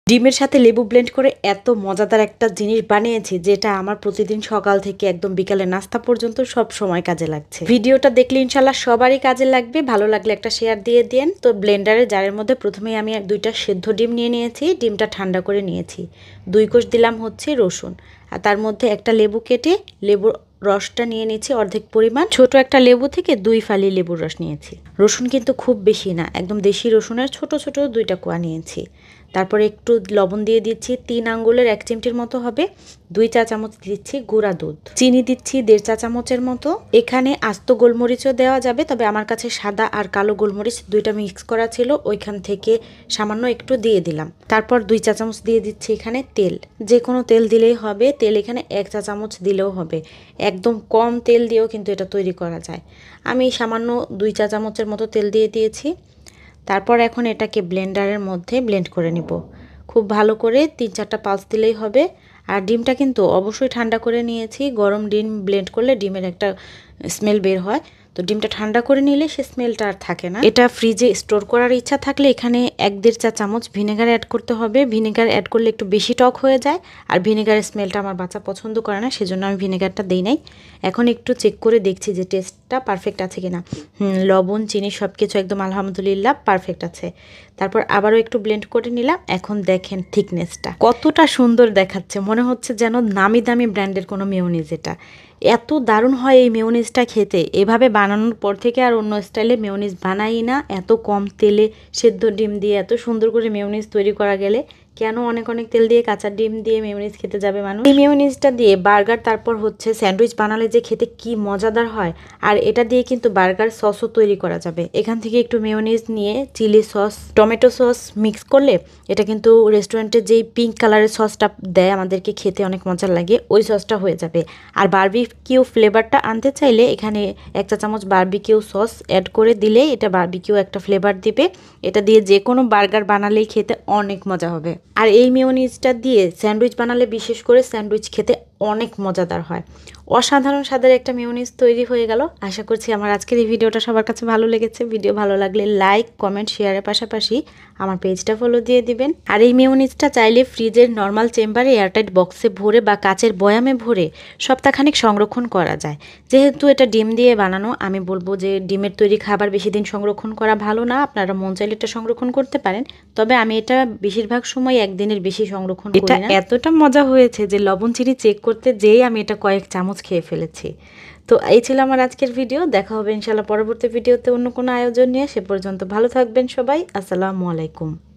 ডিমের সাথে লেবু ব্লেন্ড করে এত মজাদার একটা জিনিস বানিয়েছি যেটা আমার প্রতিদিন সকাল থেকে একদম বিকালে নাস্তা পর্যন্ত সব সময় কাজে লাগছে। ভিডিওটা দেখলে ইনশাল্লাহ সবারই কাজে লাগবে। ভালো লাগলে একটা শেয়ার দিয়ে দেন। তো ব্লেন্ডারের জারের মধ্যে প্রথমেই আমি 2টা সেদ্ধ ডিম নিয়ে নিয়েছি। ডিমটা ঠান্ডা করে নিয়েছি। 2 কোষ দিলাম হচ্ছে রসুন, আর তার মধ্যে একটা লেবু কেটে লেবুর রসটা নিয়ে নিয়েছি অর্ধেক পরিমাণ। ছোট একটা লেবু থেকে 2 ফালি লেবুর রস নিয়েছি। রসুন কিন্তু খুব বেশি না, একদম দেশি রসুনের ছোট ছোট 2টা কোয়া নিয়েছি। তারপরে একটু লবণ দিয়ে দিচ্ছি, 3 আঙ্গুলের 1 চিমটির মতো হবে। 2 চা চামচ দিচ্ছি গুঁড়া দুধ। চিনি দিচ্ছি 1.5 চা চামচের মতো। এখানে আস্ত গোলমরিচও দেওয়া যাবে, তবে আমার কাছে সাদা আর কালো গোলমরিচ 2টা মিক্স করা ছিল, ওইখান থেকে সামান্য একটু দিয়ে দিলাম। তারপর 2 চা চামচ দিয়ে দিচ্ছি এখানে তেল। যে কোনো তেল দিলেই হবে, তেল এখানে 1 চা চামচ দিলেও হবে। একদম কম তেল দিয়েও কিন্তু এটা তৈরি করা যায়। আমি সামান্য 2 চা চামচের মতো তেল দিয়ে দিয়েছি। তারপর এখন এটাকে ব্লেন্ডারের মধ্যে ব্লেন্ড করে নিব। খুব ভালো করে 3-4টা পালস দিলেই হবে। আর ডিমটা কিন্তু অবশ্যই ঠান্ডা করে নিয়েছি। গরম ডিম ব্লেন্ড করলে ডিমের একটা স্মেল বের হয়, তো ডিমটা ঠান্ডা করে নিলে সে স্মেলটা আর থাকে না। এটা ফ্রিজে স্টোর করার ইচ্ছা থাকলে এখানে 1-1.5 চা চামচ ভিনেগার অ্যাড করতে হবে। ভিনেগার অ্যাড করলে একটু বেশি টক হয়ে যায়, আর ভিনেগারের স্মেলটা আমার বাচ্চা পছন্দ করে না, সেজন্য আমি ভিনেগারটা দেই নাই। এখন একটু চেক করে দেখছি যে টেস্টটা পারফেক্ট আছে কিনা। লবণ চিনি সব কিছু একদম আলহামদুলিল্লাহ পারফেক্ট আছে। তারপর আবারও একটু ব্লেন্ড করে নিলাম। এখন দেখেন থিকনেসটা কতটা সুন্দর দেখাচ্ছে, মনে হচ্ছে যেন নামি দামি ব্র্যান্ডের কোনো মেয়োনিজ। এটা এত দারুণ হয় এই মেয়োনিজটা খেতে। এভাবে বানানোর পর থেকে আর অন্য স্টাইলে মেয়োনিজ বানাই না। এত কম তেলে সেদ্ধ ডিম দিয়ে এত সুন্দর করে মেয়োনিজ তৈরি করা গেলে কেন অনেক অনেক তেল দিয়ে কাঁচা ডিম দিয়ে মেয়োনিজ খেতে যাবে মানুষ। এই মেয়োনিজটা দিয়ে বার্গার তারপর হচ্ছে স্যান্ডউইচ বানালে যে খেতে কি মজাদার হয়। আর এটা দিয়ে কিন্তু বার্গার সসও তৈরি করা যাবে। এখান থেকে একটু মেয়োনিজ নিয়ে chilli sauce tomato sauce mix করলে এটা কিন্তু রেস্টুরেন্টে যেই পিঙ্ক কালারের সসটা দেয় আমাদেরকে খেতে অনেক মজা লাগে, ওই সসটা হয়ে যাবে। আর বারবিকিউ ফ্লেভারটা আনতে চাইলে এখানে 1 চা চামচ বারবিকিউ সস অ্যাড করে দিলে এটা বারবিকিউ একটা ফ্লেভার দিবে। এটা দিয়ে যে কোনো বার্গার বানালেই খেতে অনেক মজা হবে। আর এই মেয়োনিজটা দিয়ে স্যান্ডউইচ বানালে বিশেষ করে স্যান্ডউইচ খেতে অনেক মজাদার হয়। অসাধারণ স্বাদের একটা মেয়োনিজ তৈরি হয়ে গেল। আশা করছি আমার আজকের এই ভিডিওটা সবার কাছে ভালো লেগেছে। ভিডিও ভালো লাগলে লাইক কমেন্ট শেয়ারের পাশাপাশি আমার পেজটা ফলো দিয়ে দিবেন। আর এই মেয়োনিজটা চাইলে ফ্রিজের নর্মাল চেম্বারে এয়ারটাইট বক্সে ভরে বা কাচের বয়ামে ভরে সপ্তাহখানেক সংরক্ষণ করা যায়। যেহেতু এটা ডিম দিয়ে বানানো, আমি বলবো যে ডিমের তৈরি খাবার বেশি দিন সংরক্ষণ করা ভালো না। আপনারা মন চাইলে এটা সংরক্ষণ করতে পারেন, তবে আমি এটা বেশিরভাগ সময় একদিনের বেশি সংরক্ষণ করি না। এটা এতটা মজা হয়েছে যে লবণ চিনি চেক করতে যেই আমি এটা কয়েক চামচ খেয়ে ফেলেছি। তো এই ছিল আমার আজকের ভিডিও। দেখা হবে ইনশাল্লাহ পরবর্তী ভিডিওতে অন্য কোনো আয়োজন নিয়ে। সে পর্যন্ত ভালো থাকবেন সবাই। আসসালামু আলাইকুম।